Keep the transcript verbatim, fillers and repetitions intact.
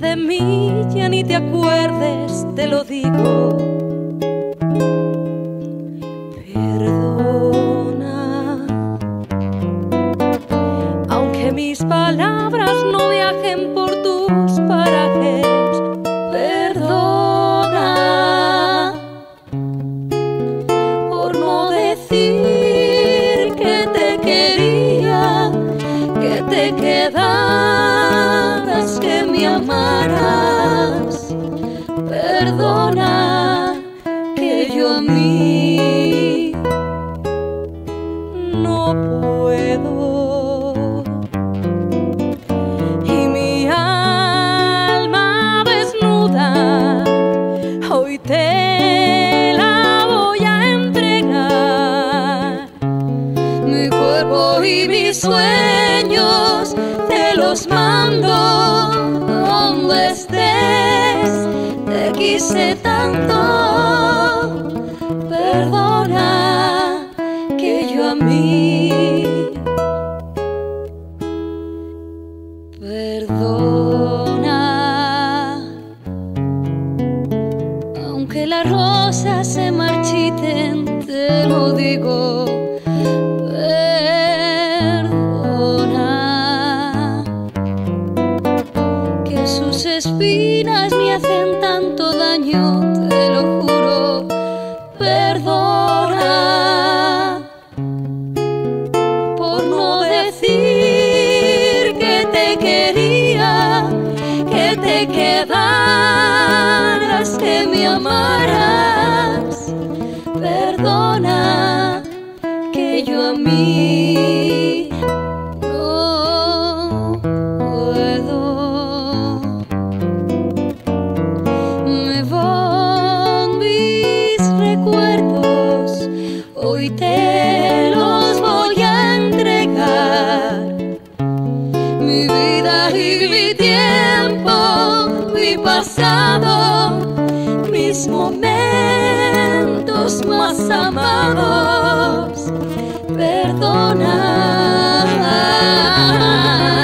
de mí ya ni te acuerdes, te lo digo. Perdona, aunque mis palabras no viajen por tus parajes. Perdona por no decir que te quería, que te quedaras, que me amaras. Perdona que yo a mí no puedo, y mi alma desnuda hoy te la voy a entregar. Mi cuerpo y mis sueños te los mando donde estés. Te quise tanto, perdona que yo a mí. Perdona, aunque las rosas se marchiten, te lo digo. Perdona, que sus espinas me hacen tanto daño, te lo juro. Perdona por no decir que te quería, que te quedaras, que me amaras. Perdona que yo a mí no puedo. Me van mis recuerdos, hoy te los voy a entregar. Mi vida y mi tiempo, mi pasado, mis momentos más amados. Perdona.